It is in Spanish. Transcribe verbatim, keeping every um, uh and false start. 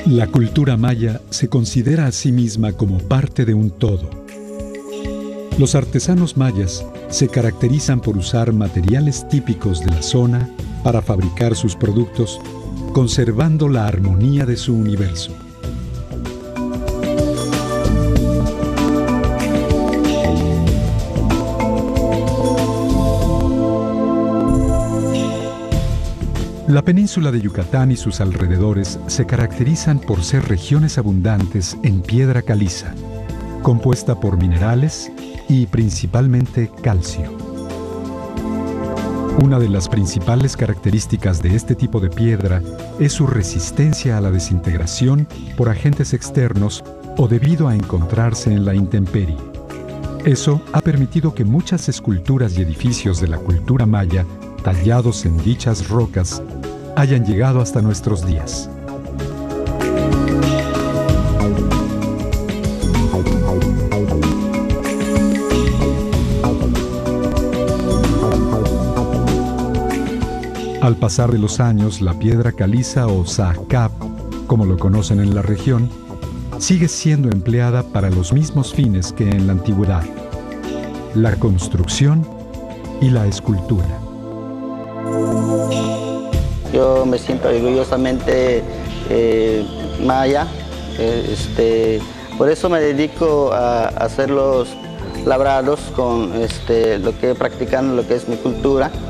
La cultura maya se considera a sí misma como parte de un todo. Los artesanos mayas se caracterizan por usar materiales típicos de la zona para fabricar sus productos, conservando la armonía de su universo. La península de Yucatán y sus alrededores se caracterizan por ser regiones abundantes en piedra caliza, compuesta por minerales y principalmente calcio. Una de las principales características de este tipo de piedra es su resistencia a la desintegración por agentes externos o debido a encontrarse en la intemperie. Eso ha permitido que muchas esculturas y edificios de la cultura maya, tallados en dichas rocas, hayan llegado hasta nuestros días. Al pasar de los años, la piedra caliza o sahkap, como lo conocen en la región, sigue siendo empleada para los mismos fines que en la antigüedad: la construcción y la escultura. Yo me siento orgullosamente eh, maya, eh, este, por eso me dedico a, a hacer los labrados con este, lo que practicando lo que es mi cultura.